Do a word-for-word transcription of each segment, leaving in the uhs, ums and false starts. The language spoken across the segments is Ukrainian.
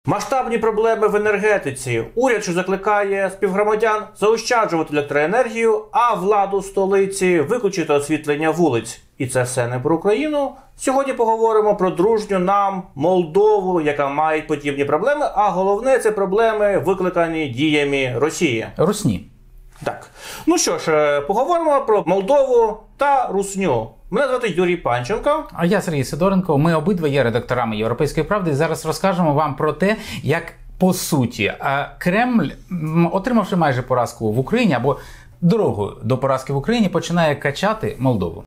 Масштабні проблеми в енергетиці. Уряд, що закликає співгромадян заощаджувати електроенергію, а владу столиці виключити освітлення вулиць. І це все не про Україну. Сьогодні поговоримо про дружню нам Молдову, яка має подібні проблеми, а головне – це проблеми, викликані діями Росії. Русні. Так. Ну що ж, поговоримо про Молдову та русню. Мене звати Юрій Панченко. А я Сергій Сидоренко. Ми обидва є редакторами «Європейської правди» і зараз розкажемо вам про те, як по суті Кремль, отримавши майже поразку в Україні або дорогу до поразки в Україні, починає качати Молдову.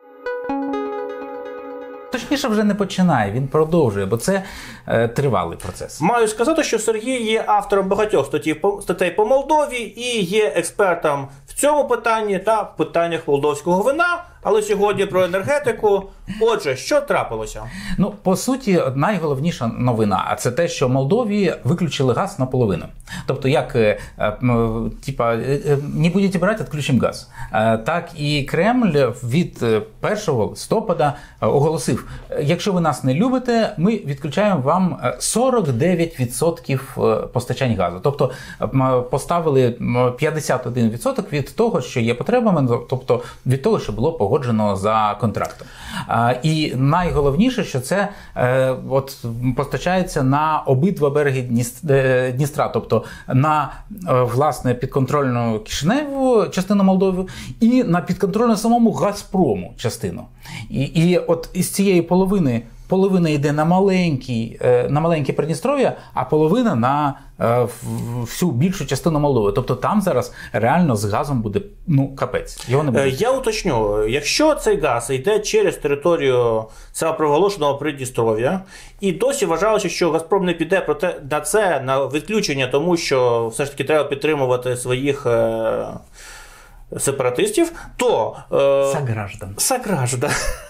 Точніше, вже не починає, він продовжує, бо це е, тривалий процес. Маю сказати, що Сергій є автором багатьох статей по, статей по Молдові і є експертом в цьому питанні та питаннях молдовського вина. Але сьогодні про енергетику. Отже, що трапилося? Ну, по суті, найголовніша новина, а це те, що Молдові виключили газ наполовину. Тобто, як, е, е, типа, е, не будете брати, відключимо газ. Е, так і Кремль від першого листопада оголосив, якщо ви нас не любите, ми відключаємо вам сорок дев'ять відсотків постачань газу. Тобто, поставили п'ятдесят один відсоток від того, що є потребами, тобто від того, що було погоджено за контрактом. І найголовніше, що це е, от, постачається на обидва береги Дністра, тобто на е, власне підконтрольну Кишиневу частину Молдови і на підконтрольну самому Газпрому частину. І, і от із цієї половини половина йде на маленький, на маленьке Придністров'я, а половина на всю більшу частину Молдови. Тобто там зараз реально з газом буде, ну, капець. Його не буде. Я уточню, якщо цей газ йде через територію самопроголошеного Придністров'я, і досі вважалося, що Газпром не піде проте на це, на відключення, тому що все ж таки треба підтримувати своїх е- сепаратистів, то... Е- Сограждан. Сограждан.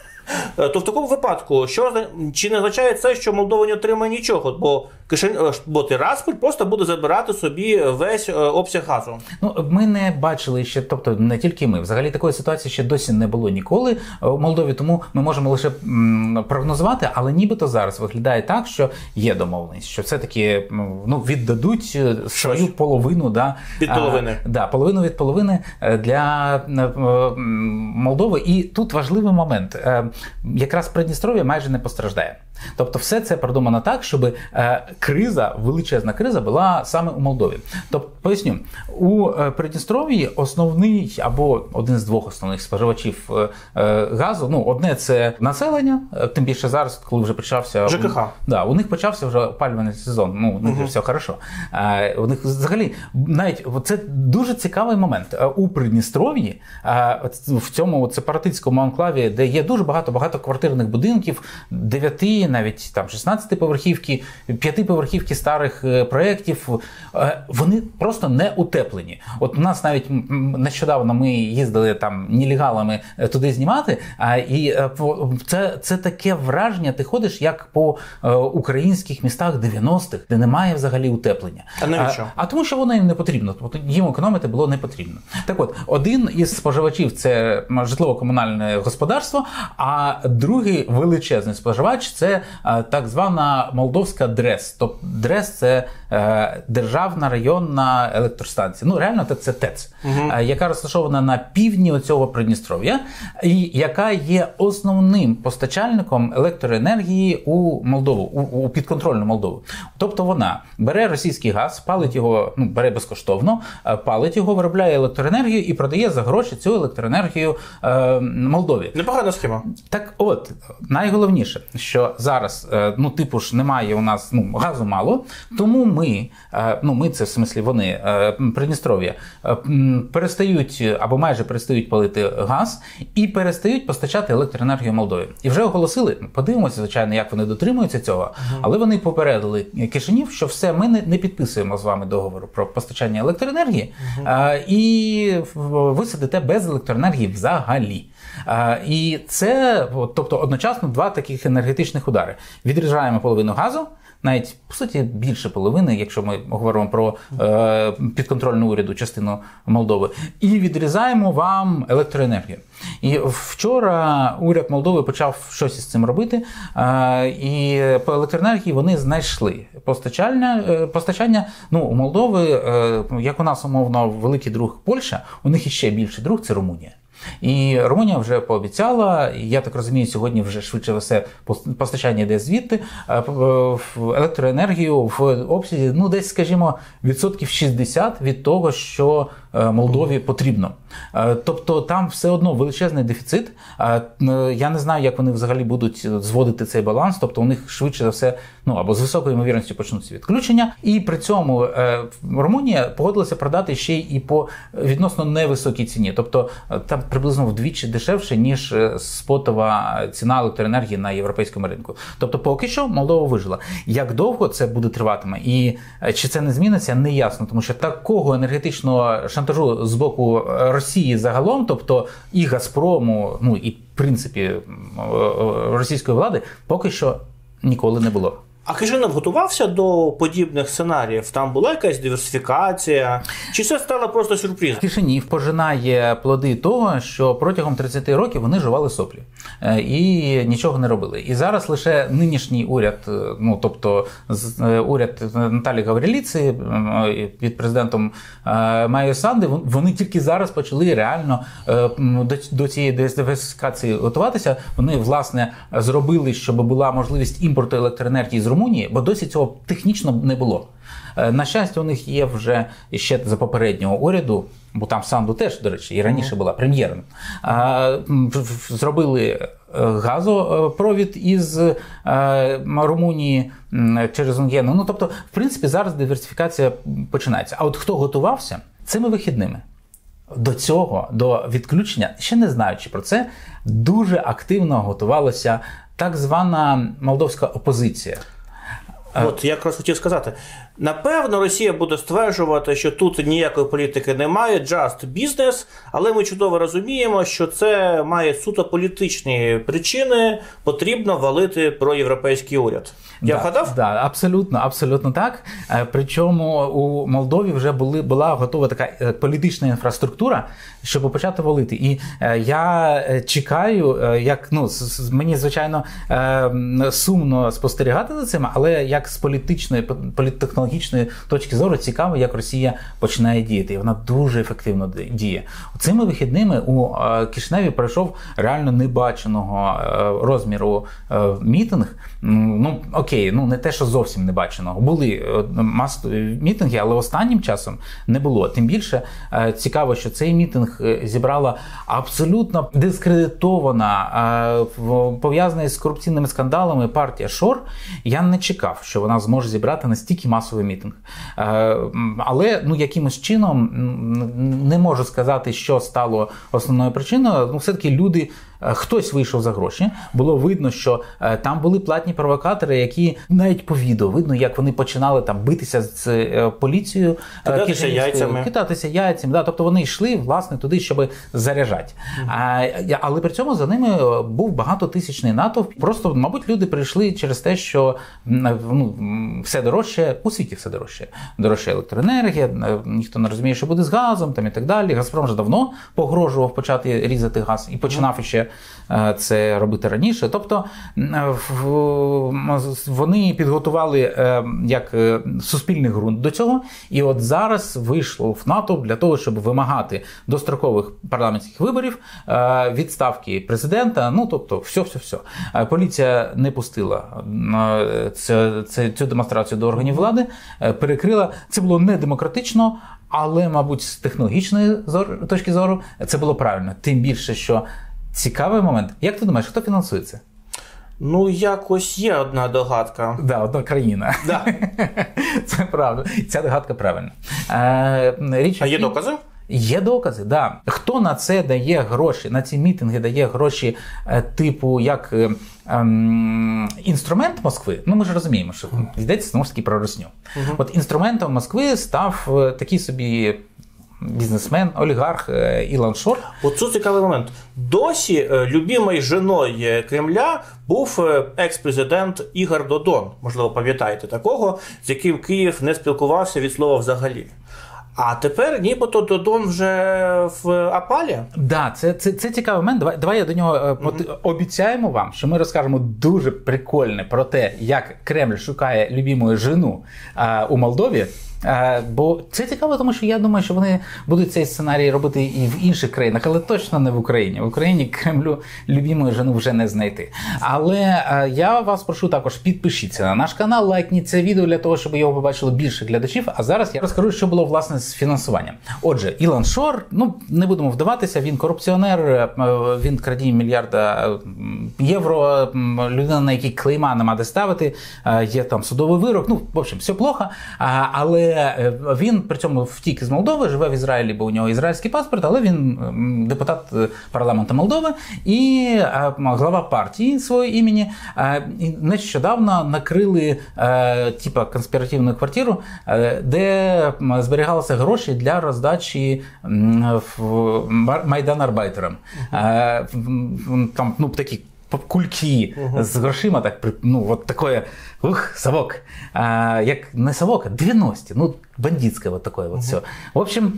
То в такому випадку, що, чи не означає це, що Молдова не отримає нічого, бо, бо Тирасполь просто буде забирати собі весь обсяг газу? Ну, ми не бачили ще, тобто не тільки ми, взагалі такої ситуації ще досі не було ніколи в Молдові, тому ми можемо лише м, прогнозувати, але нібито зараз виглядає так, що є домовленість, що все-таки, ну, віддадуть свою Щось. половину, да, від половини. А, да, половину від половини для Молдови. І тут важливий момент. Якраз Придністров'я майже не постраждає. Тобто все це продумано так, щоб е, криза, величезна криза була саме у Молдові. Тобто, поясню, у е, Придністров'ї основний або один з двох основних споживачів е, е, газу, ну, одне це населення, е, тим більше зараз, коли вже почався... ЖКХ. У, да, у них почався вже опалювальний сезон, ну, у них угу. все хорошо. Е, у них взагалі, навіть, це дуже цікавий момент. Е, у Придністров'ї, е, в цьому сепаратистському анклаві, де є дуже багато багатоквартирних будинків, дев'яти, навіть там шістнадцятиповерхівки, п'ятиповерхівки старих е, проєктів, е, вони просто не утеплені. От у нас навіть нещодавно ми їздили там нелегалами туди знімати, а, і е, це, це таке враження, ти ходиш як по е, українських містах дев'яностих, де немає взагалі утеплення. А навіщо? А, а тому, що воно їм не потрібно. Їм економити було не потрібно. Так от, один із споживачів – це житлово-комунальне господарство, а другий величезний споживач – це так звана молдовська ДРЕС. Тобто ДРЕС – це е, Державна районна електростанція. Ну, реально, це ТЕЦ, угу. е, яка розташована на півдні оцього Придністров'я, і яка є основним постачальником електроенергії у Молдову, у, у підконтрольну Молдову. Тобто вона бере російський газ, палить його, ну, бере безкоштовно, палить його, виробляє електроенергію і продає за гроші цю електроенергію е, Молдові. Непогана схема. Так от, найголовніше, що зараз, ну, типу ж, немає у нас, ну, газу мало, тому ми, ну, ми, це в смислі вони, Придністров'я, перестають, або майже перестають палити газ і перестають постачати електроенергію Молдові. І вже оголосили, подивимося, звичайно, як вони дотримуються цього, uh-huh. але вони попередили Кишинів, що все, ми не, не підписуємо з вами договору про постачання електроенергії, uh-huh. і ви сидите без електроенергії взагалі. І це, тобто, одночасно два таких енергетичних удари. Відрізаємо половину газу, навіть, по суті, більше половини, якщо ми говоримо про е, підконтрольну уряду частину Молдови, і відрізаємо вам електроенергію. І вчора уряд Молдови почав щось із цим робити, е, і по електроенергії вони знайшли постачання, е, постачання ну, у Молдови, е, як у нас, умовно, великий друг Польща, у них іще більший друг – це Румунія. І Румунія вже пообіцяла, і я так розумію, сьогодні вже швидше все постачання йде звідти, електроенергію в обсязі, ну десь, скажімо, відсотків шістдесят від того, що Молдові потрібно. Тобто там все одно величезний дефіцит. Я не знаю, як вони взагалі будуть зводити цей баланс, тобто у них швидше за все, ну або з високою ймовірністю почнуться відключення. І при цьому Румунія погодилася продати ще й і по відносно невисокій ціні. Тобто там приблизно вдвічі дешевше, ніж спотова ціна електроенергії на європейському ринку. Тобто поки що Молдова вижила. Як довго це буде триватиме і чи це не зміниться, не ясно, тому що такого енергетичного шантажу з боку Росії загалом, тобто і Газпрому, ну і в принципі російської влади, поки що ніколи не було. А Кишинев готувався до подібних сценаріїв? Там була якась диверсифікація? Чи це стало просто сюрпризом? Кишинів пожинає плоди того, що протягом тридцяти років вони жували соплі і нічого не робили. І зараз лише нинішній уряд, ну тобто уряд Наталії Гавриліці під президентом Майєю Санди, вони тільки зараз почали реально до цієї диверсифікації готуватися. Вони, власне, зробили, щоб була можливість імпорту електроенергії з Румунії, бо досі цього технічно не було. На щастя, у них є вже ще за попереднього уряду, бо там Санду теж, до речі, і раніше була прем'єром, зробили газопровід із Румунії через Унгену. Ну, тобто, в принципі, зараз диверсифікація починається. А от хто готувався цими вихідними до цього, до відключення, ще не знаючи про це, дуже активно готувалася так звана молдовська опозиція. От, я якраз хотів сказати. Напевно, Росія буде стверджувати, що тут ніякої політики немає, just business, але ми чудово розуміємо, що це має суто політичні причини, потрібно валити проєвропейський уряд. Я да, вгадав? Так, да, абсолютно, абсолютно так. Причому у Молдові вже були, була готова така політична інфраструктура, щоб почати валити. І я чекаю, як, ну, мені, звичайно, сумно спостерігати за цим, але як з політичної, політтехнологічної точки зору цікаво, як Росія починає діяти. І вона дуже ефективно діє. Цими вихідними у Кишиневі пройшов реально небаченого розміру мітинг. Ну, окей, ну не те, що зовсім небаченого. Були масові мітинги, але останнім часом не було. Тим більше цікаво, що цей мітинг зібрала абсолютно дискредитована, пов'язана з корупційними скандалами партія Шор. Я не чекав, що вона зможе зібрати настільки масовий мітинг. Але, ну, якимось чином, не можу сказати, що стало основною причиною. Ну, все-таки люди, хтось вийшов за гроші. Було видно, що там були платні провокатори, які навіть по відео видно, як вони починали там битися з поліцією. Кидатися яйцями. Кидатися яйцями, да. Тобто вони йшли, власне, туди, щоб заряджати. Mm-hmm. Але при цьому за ними був багатотисячний натовп. Просто, мабуть, люди прийшли через те, що, ну, все дорожче, у світі все дорожче. Дорожча електроенергія, ніхто не розуміє, що буде з газом там і так далі. Газпром вже давно погрожував почати різати газ і починав mm-hmm. ще це робити раніше. Тобто вони підготували як суспільний ґрунт до цього, і от зараз вийшло в НАТО для того, щоб вимагати дострокових парламентських виборів, відставки президента, ну тобто все-все-все. Поліція не пустила цю, цю демонстрацію до органів влади, перекрила. Це було не демократично, але, мабуть, з технологічної точки зору це було правильно. Тим більше, що цікавий момент. Як ти думаєш, хто фінансує це? Ну, якось є одна догадка. Да, одна країна. Да. Це правда. Ця догадка правильна. Річ, а є докази? Є докази, да. Хто на це дає гроші, на ці мітинги дає гроші типу як ем, інструмент Москви? Ну, ми ж розуміємо, що йдеться знову ж таки про русню. Uh-huh. От інструментом Москви став такий собі бізнесмен, олігарх Ілон Шор. Оце цікавий момент. Досі любимою жіною Кремля був екс-президент Ігор Додон. Можливо, пам'ятаєте такого, з яким Київ не спілкувався від слова взагалі. А тепер нібито Додон вже в опалі? Так, да, це, це, це цікавий момент. Давай, давай я до нього mm-hmm. обіцяємо вам, що ми розкажемо дуже прикольне про те, як Кремль шукає любиму жіну а, у Молдові. А, бо це цікаво, тому що я думаю, що вони будуть цей сценарій робити і в інших країнах, але точно не в Україні. В Україні Кремлю любиму жіну вже не знайти. Але а, я вас прошу також, підпишіться на наш канал, лайкніть це відео для того, щоб його побачило більше глядачів. А зараз я розкажу, що було, власне, з фінансуванням. Отже, Ілон Шор, ну, не будемо вдаватися, він корупціонер, він крадіє мільярда євро, людина, на якій клейма нема де ставити, є там судовий вирок, ну, в общем, все плохо, але він при цьому втік із Молдови, живе в Ізраїлі, бо у нього ізраїльський паспорт, але він депутат парламенту Молдови і глава партії свого імені. І нещодавно накрили типа конспіративну квартиру, де зберігалися гроші для роздачі майданарбайтерам. Там, ну, такі кульки uh-huh. з грошима, так, ну, от таке, ух, совок. А, як не совок, а дев'яності, ну, бандитське, от таке, от uh-huh. все. В общем,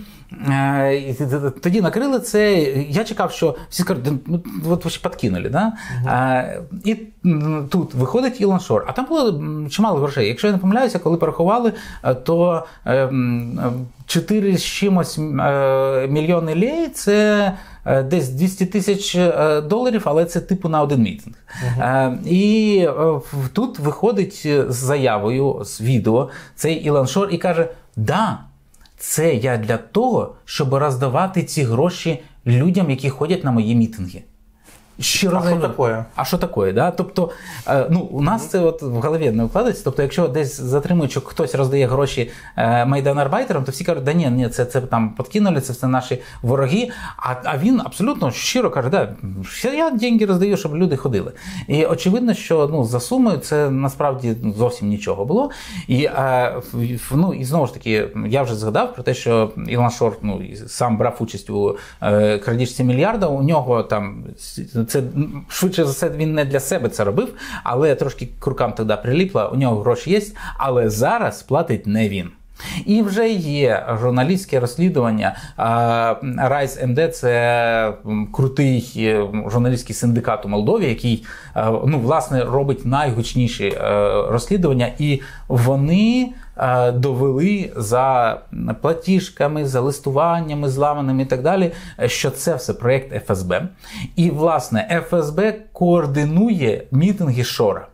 а, тоді накрили це, я чекав, що всі скажуть, ну, от ви ще підкинули, да? Uh-huh. А, і тут виходить Ілон Шор, а там було чимало грошей. Якщо я не помиляюся, коли порахували, то чотири з чимось мільйони лей, це десь двісті тисяч доларів, але це типу на один мітинг. Uh-huh. І тут виходить з заявою, з відео, цей Ілон Шор і каже, да, це я для того, щоб роздавати ці гроші людям, які ходять на мої мітинги. Щиро а що таке? А що таке, да? Тобто, ну, у нас mm-hmm. це от в голові не вкладається. Тобто, якщо десь затримують, що хтось роздає гроші майданарбайтерам, то всі кажуть, да ні, ні, це, це там подкинули, це все наші вороги. А, а він абсолютно щиро каже, да, я деньги роздаю, щоб люди ходили. І очевидно, що, ну, за сумою це насправді зовсім нічого було. І, а, ну, і знову ж таки, я вже згадав про те, що Ілон Шор, ну, сам брав участь у е, крадіжці мільярда, у нього там це, швидше за все, він не для себе це робив, але трошки к рукам тоді приліпло, у нього гроші є, але зараз платить не він. І вже є журналістське розслідування. Райс ем де – це крутий журналістський синдикат у Молдові, який, ну, власне, робить найгучніші розслідування, і вони довели за платіжками, за листуваннями зламаними і так далі, що це все проєкт еф ес бе. І, власне, еф ес бе координує мітинги Шора.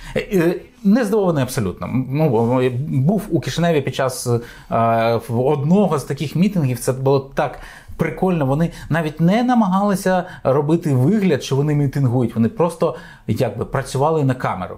Не здивований абсолютно. Ну, був у Кишиневі під час е, одного з таких мітингів, це було так прикольно. Вони навіть не намагалися робити вигляд, що вони мітингують. Вони просто, якби, працювали на камеру.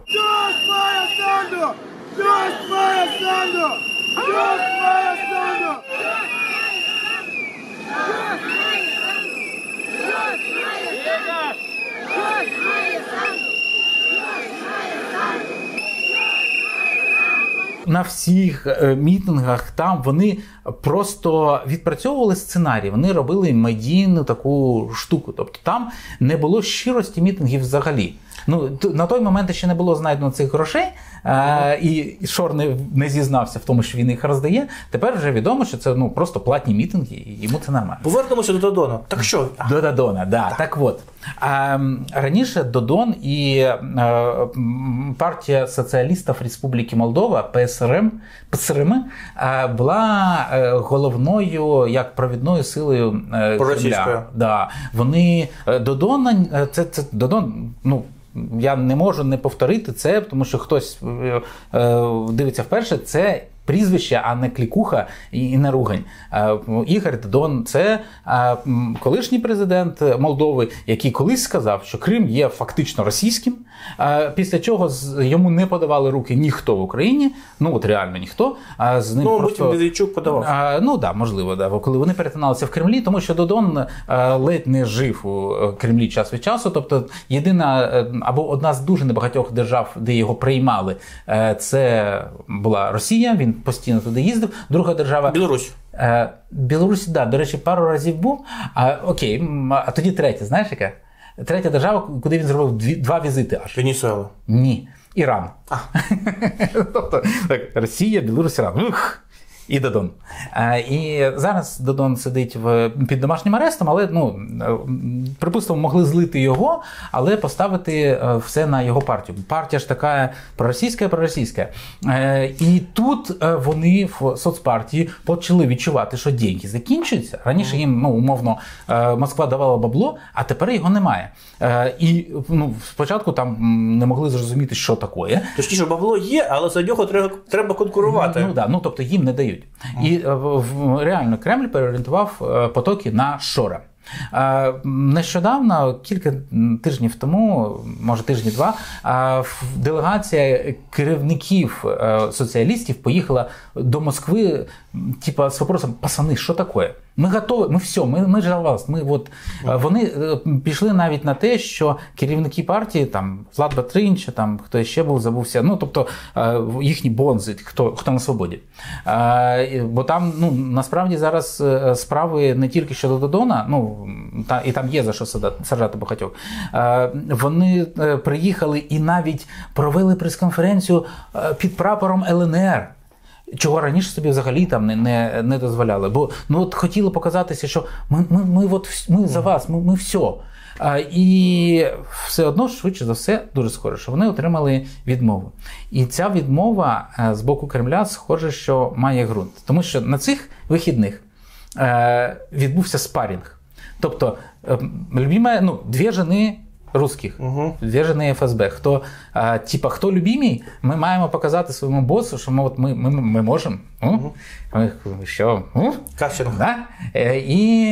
На всіх мітингах там вони просто відпрацьовували сценарій, вони робили медійну таку штуку. Тобто там не було щирості мітингів взагалі. Ну, на той момент ще не було знайдено цих грошей, а, і Шор не, не зізнався в тому, що він їх роздає. Тепер вже відомо, що це, ну, просто платні мітинги, і йому це нормально. Повернемося до Додона. Так що? До Додона, да. Так, так от. А, раніше Додон і а, партія соціалістів Республіки Молдова, пе ес ер ем, пе ес ер ем, а, була головною, як провідною силою Кремля. Да. Вони, Додон, це, це Додон, ну, я не можу не повторити це, тому що хтось е, е, дивиться вперше, це прізвище, а не клікуха і не ругань. Ігор Додон – це колишній президент Молдови, який колись сказав, що Крим є фактично російським, після чого йому не подавали руки ніхто в Україні, ну от реально ніхто. З ним ну, просто... потім Медведчук подавав. А, ну так, да, можливо, да, коли вони перетиналися в Кремлі, тому що Додон ледь не жив у Кремлі час від часу, тобто єдина або одна з дуже небагатьох держав, де його приймали, це була Росія, він постійно туди їздив. Друга держава... Білорусь. Е, Білорусі, да, до речі, пару разів був. А, окей, а тоді третя, знаєш яка? Третя держава, куди він зробив дві, два візити аж. Венесуела. Ні. Іран. А. Тобто, так, Росія, Білорусь, Іран. Ух! І Додон. І зараз Додон сидить в, під домашнім арестом, але, ну, припустимо, могли злити його, але поставити все на його партію. Партія ж така проросійська, проросійська. І тут вони в соцпартії почали відчувати, що деньги закінчуються. Раніше їм, ну, умовно, Москва давала бабло, а тепер його немає. І, ну, спочатку там не могли зрозуміти, що таке. Точніше, бабло є, але за нього треба, треба конкурувати. Ну, ну, да, ну, тобто їм не дають. І реально Кремль переорієнтував потоки на Шора. Нещодавно, кілька тижнів тому, може тижні-два, делегація керівників соціалістів поїхала до Москви, типа, з вопросом: пацани, що таке? Ми готові, ми все, ми, ми ж за вас. Ми, от. Вони пішли навіть на те, що керівники партії, там, Влад Батрин, чи там, хто ще був, забувся, ну, тобто, їхні бонзи, хто, хто на свободі. Бо там, ну, насправді зараз справи не тільки щодо Додона, ну, та, і там є за що саджати багатьох. Вони приїхали і навіть провели прес-конференцію під прапором Л Н Р. Чого раніше собі взагалі там не, не, не дозволяли. Бо, ну, от хотіли показатися, що ми, ми, ми, от, ми за вас, ми, ми все. А, і все одно, швидше за все, дуже схоже, що вони отримали відмову. І ця відмова з боку Кремля, схоже, що має ґрунт. Тому що на цих вихідних е, відбувся спарінг. Тобто, е, любима, ну, дві жени русських, угу. Дві жени Ф С Б. Хто, а, типа, хто любимий, ми маємо показати своєму босу, що ми, от, ми, ми, ми можемо. Угу. Ми, що? Кастинг. Да? І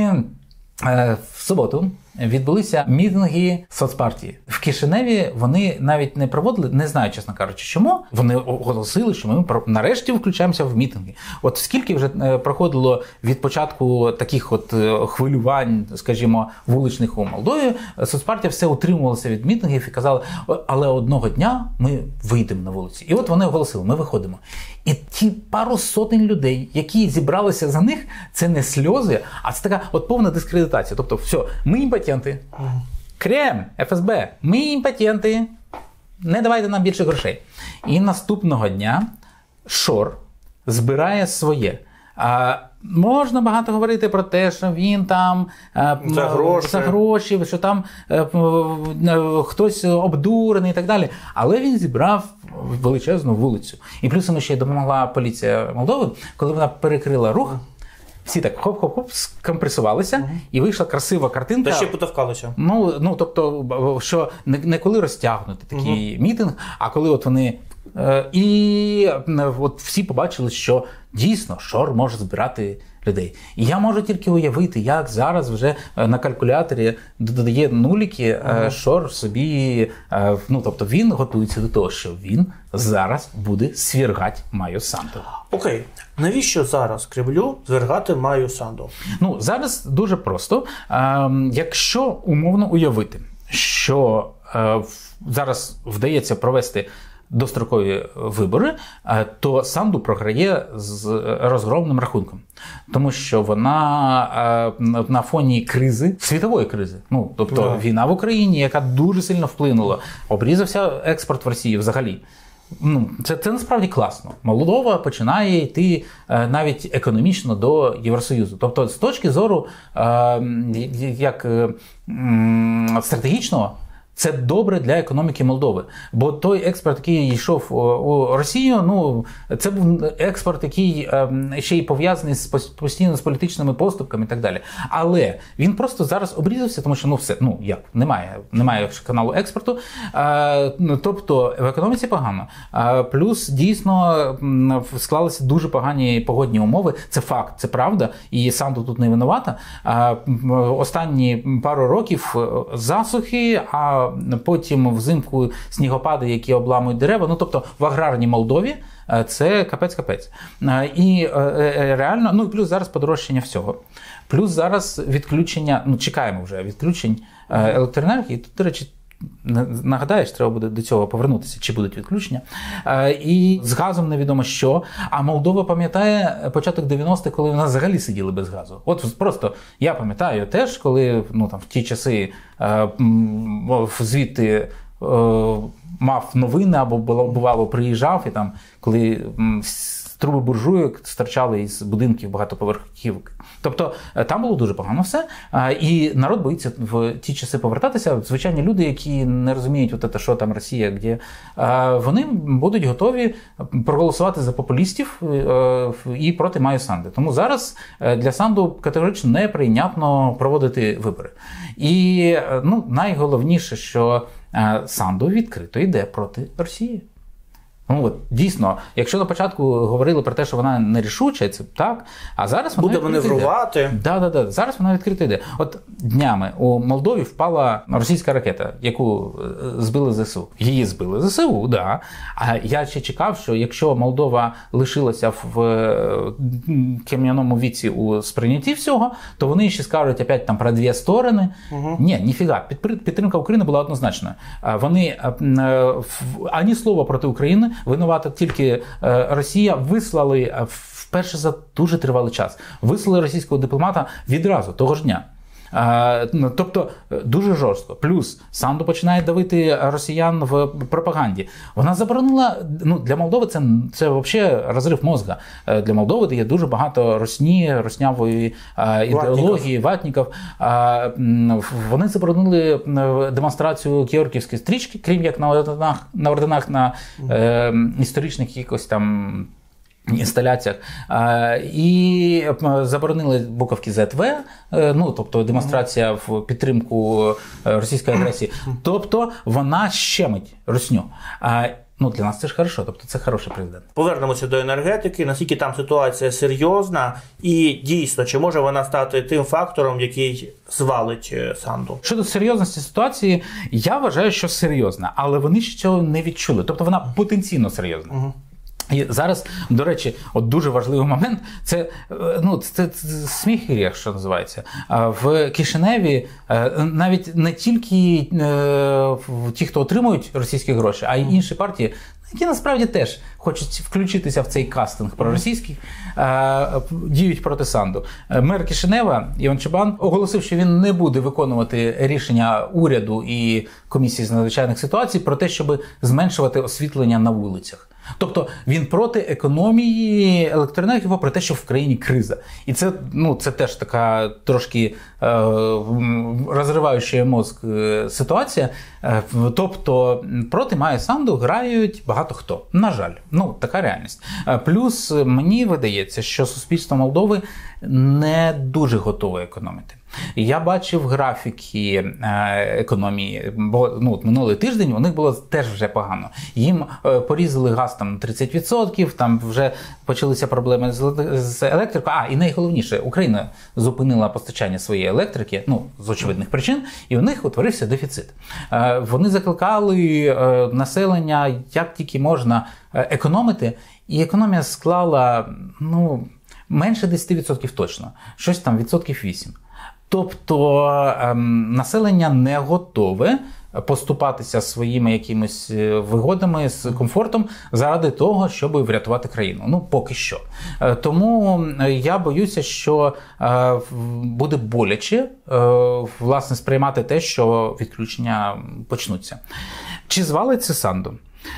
е, в суботу відбулися мітинги соцпартії. В Кишиневі вони навіть не проводили, не знаю, чесно кажучи, чому. Вони оголосили, що ми нарешті включаємося в мітинги. От скільки вже проходило від початку таких от хвилювань, скажімо, вуличних у Молдові, соцпартія все утримувалася від мітингів і казала: але одного дня ми вийдемо на вулиці. І от вони оголосили: ми виходимо. І ті пару сотень людей, які зібралися за них, це не сльози, а це така от повна дискредитація. Тобто, все, ми імпотенти. Крем, Ф С Б, ми імпотенти. Не давайте нам більше грошей. І наступного дня Шор збирає своє. А, можна багато говорити про те, що він там за гроші, за гроші, що там е, е, хтось обдурений і так далі. Але він зібрав величезну вулицю. І плюс йому ще й допомогла поліція Молдови, коли вона перекрила рух. Всі так хоп-хоп-хоп скомпресувалися, uh-huh. і вийшла красива картинка. Та ще потовкалися. Ну, ну, тобто, що не, не коли розтягнути такий uh-huh. мітинг, а коли от вони... Е, і от всі побачили, що дійсно Шор може збирати людей. І я можу тільки уявити, як зараз вже на калькуляторі додає нуліки, uh-huh. Шор собі... Е, ну, тобто він готується до того, що він зараз буде свергати Майю Санду. Окей. Навіщо зараз Кремлю звергати Майю Санду? Ну, зараз дуже просто. Е, якщо умовно уявити, що е, зараз вдається провести дострокові вибори, е, то Санду програє з розгромним рахунком. Тому що вона е, на фоні кризи, світової кризи, ну, тобто yeah. війна в Україні, яка дуже сильно вплинула, обрізався експорт в Росії взагалі. Ну, це, це насправді класно. Молдова починає йти е, навіть економічно до Євросоюзу. Тобто, з точки зору е, як е, стратегічного, це добре для економіки Молдови. Бо той експорт, який йшов у Росію, ну, це був експорт, який ще й пов'язаний з, постійно з політичними поступками і так далі. Але він просто зараз обрізався, тому що, ну, все, ну, як, немає, немає каналу експорту. А, тобто, в економіці погано. А, плюс, дійсно, склалися дуже погані погодні умови. Це факт, це правда, і Санду тут не винувата. А, останні пару років засухи, а потім взимку снігопади, які обламують дерева. Ну, тобто в аграрній Молдові це капець-капець. І реально, ну і плюс зараз подорожчання всього. Плюс зараз відключення, ну чекаємо вже відключень електроенергії. Тут, до речі, нагадаєш, треба буде до цього повернутися, чи будуть відключення. І з газом невідомо що. А Молдова пам'ятає початок дев'яностих, коли в нас взагалі сиділи без газу. От просто я пам'ятаю теж, коли ну, там, в ті часи звідти мав новини або бувало приїжджав, і там, коли труби буржуйок стирчали із будинків багатоповерхівок. Тобто там було дуже погано все, і народ боїться в ті часи повертатися. Звичайні люди, які не розуміють, от це, що там Росія, де, вони будуть готові проголосувати за популістів і проти Майї Санду. Тому зараз для Санду категорично неприйнятно проводити вибори. І ну, найголовніше, що Санду відкрито йде проти Росії. Ну, от, дійсно, якщо на початку говорили про те, що вона нерішуча, це так, а зараз вона буде маневрувати. Да, да, да. Зараз вона відкрито йде. От днями у Молдові впала російська ракета, яку збили ЗСУ. Її збили ЗСУ, да. А я ще чекав, що якщо Молдова лишилася в кам'яному віці у сприйнятті всього, то вони ще скажуть опять там про дві сторони. Угу. Ні, ніфіга. Підтримка України була однозначною. Вони ані слова проти України. Винувата тільки Росія. Вислали вперше за дуже тривалий час. Вислали російського дипломата відразу, того ж дня. Тобто дуже жорстко. Плюс Санду починає давити росіян в пропаганді. Вона заборонила, ну для Молдови це, це взагалі розрив мозга. Для Молдови є дуже багато росні, роснявої ідеології, ватників. Вони заборонили демонстрацію георгіївської стрічки, крім як на орденах на, орденах, на е, історичних якось там інсталяціях, і заборонили буковки зет ве, ну, тобто демонстрація в підтримку російської агресії. Тобто вона щемить русню. Ну, для нас це ж хорошо, тобто це хороший президент. Повернемося до енергетики, наскільки там ситуація серйозна і дійсно, чи може вона стати тим фактором, який звалить Санду? Щодо серйозності ситуації, я вважаю, що серйозна, але вони ще цього не відчули, тобто вона потенційно серйозна. Угу. І зараз, до речі, от дуже важливий момент, це, ну, це, це сміх і гріх, що називається. В Кишиневі навіть не тільки ті, хто отримують російські гроші, а й інші партії, які насправді теж хочуть включитися в цей кастинг проросійський, діють проти Санду. Мер Кишинева Іван Чабан оголосив, що він не буде виконувати рішення уряду і комісії з надзвичайних ситуацій про те, щоб зменшувати освітлення на вулицях. Тобто він проти економії електроенергії, про те, що в країні криза. І це, ну, це теж така трошки е, розриваюча мозк ситуація. Е, тобто проти Майї Санду грають багато хто. На жаль. Ну, така реальність. Е, плюс мені видається, що суспільство Молдови не дуже готове економити. Я бачив графіки економії, бо ну, минулий тиждень у них було теж вже погано. Їм порізали газ там на тридцять відсотків, там вже почалися проблеми з електрикою. А, і найголовніше, Україна зупинила постачання своєї електрики, ну, з очевидних причин, і у них утворився дефіцит. Вони закликали населення, як тільки можна економити, і економія склала, ну, менше десять відсотків точно, щось там відсотків вісім. Тобто ем, населення не готове поступатися своїми якимись вигодами з комфортом заради того, щоб врятувати країну. Ну, поки що. Е, тому я боюся, що е, буде боляче е, власне сприймати те, що відключення почнуться. Чи звалиться Санду?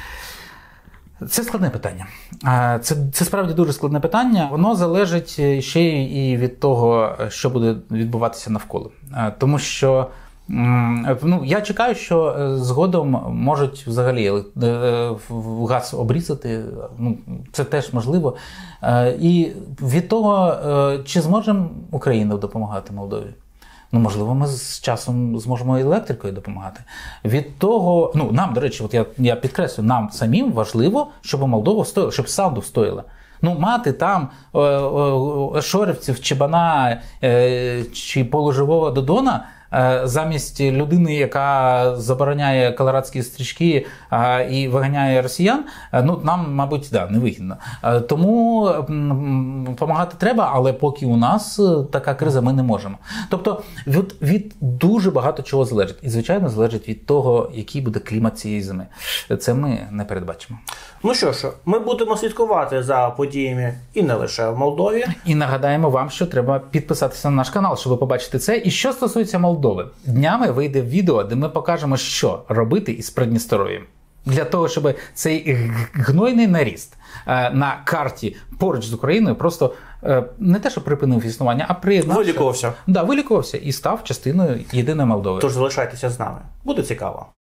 Це складне питання. Це, це справді дуже складне питання. Воно залежить ще і від того, що буде відбуватися навколо. Тому що ну, я чекаю, що згодом можуть взагалі газ обрізати. Ну, це теж можливо. І від того, чи зможе Україна допомагати Молдові? Ну, можливо, ми з часом зможемо і електрикою допомагати. Від того, ну, нам, до речі, от я, я підкреслю, нам самим важливо, щоб Молдова стояла, щоб Санду стояла. Ну, мати там е, е, шорівців, Чебана е, чи полуживого Додона замість людини, яка забороняє колорадські стрічки і виганяє росіян, ну, нам, мабуть, да, не вигідно. Тому допомагати треба, але поки у нас така криза, ми не можемо. Тобто від, від дуже багато чого залежить. І, звичайно, залежить від того, який буде клімат цієї зими. Це ми не передбачимо. Ну що ж, ми будемо слідкувати за подіями і не лише в Молдові. І нагадаємо вам, що треба підписатися на наш канал, щоб побачити це. І що стосується Молдови, днями вийде відео, де ми покажемо, що робити із Придністров'ям. Для того, щоб цей гнойний наріст на карті поруч з Україною просто не те, що припинив існування, а приєднався. Вилікувався. Да, вилікувався і став частиною єдиної Молдови. Тож залишайтеся з нами. Буде цікаво.